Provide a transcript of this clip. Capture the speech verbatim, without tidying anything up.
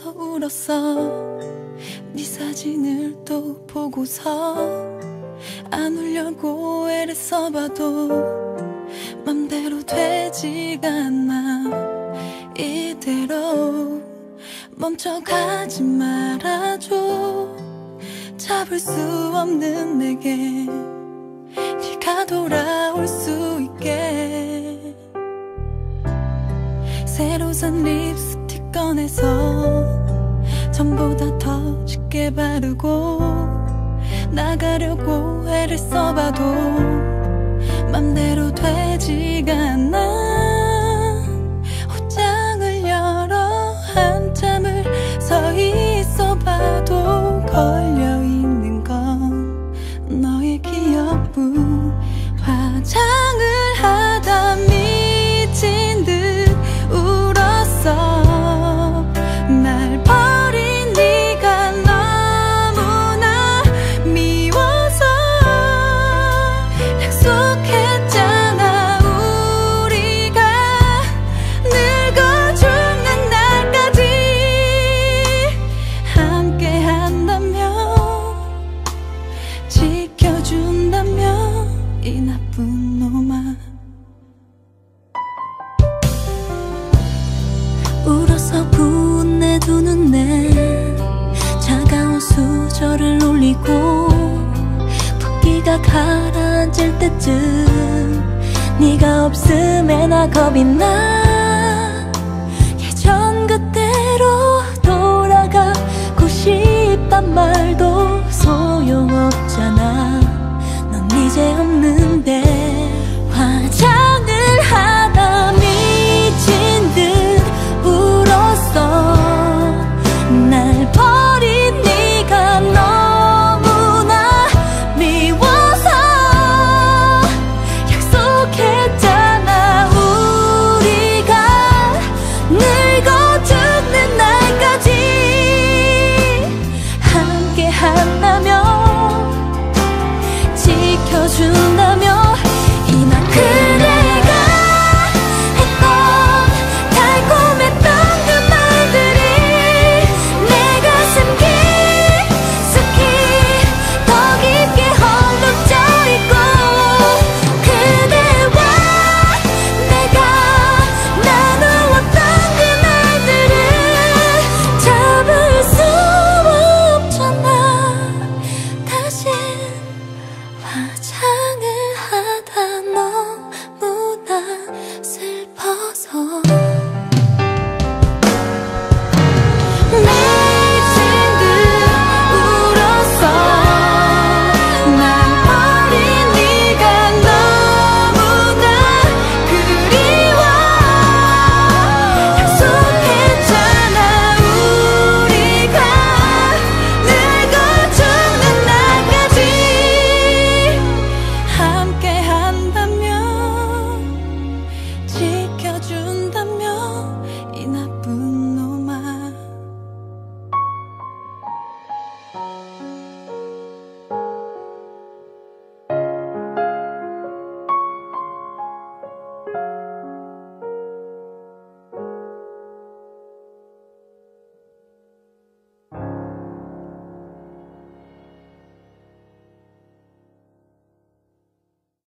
울어서 울었어. 네 사진을 또 보고서 안 울려고 애를 써봐도 맘대로 되지가 않아. 이대로 멈춰가지 말아줘. 잡을 수 없는 내게 네가 돌아올 수 있게. 새로 산 립스틱 꺼내서 전보다 더 짙게 바르고 나가려고 애를 써봐도 맘대로 되지가 않아. 옷장을 열어 한참을 서 있어봐도 걸려있는 건 너의 기억뿐. 화장을 하다 미친 듯 울었어. 날 버린 네가 너무나 미워서. 약속했잖아 우리가 늙어 죽는 날까지 함께 한다면, 지켜준다면 이 나쁜 놈아. 울어서 부은 내 두 눈에 차가운 수저를 올리고 붓기가 가라앉을 때쯤 네가 없음에 나 겁이 나. 예전 그때로 돌아가고 싶단 말도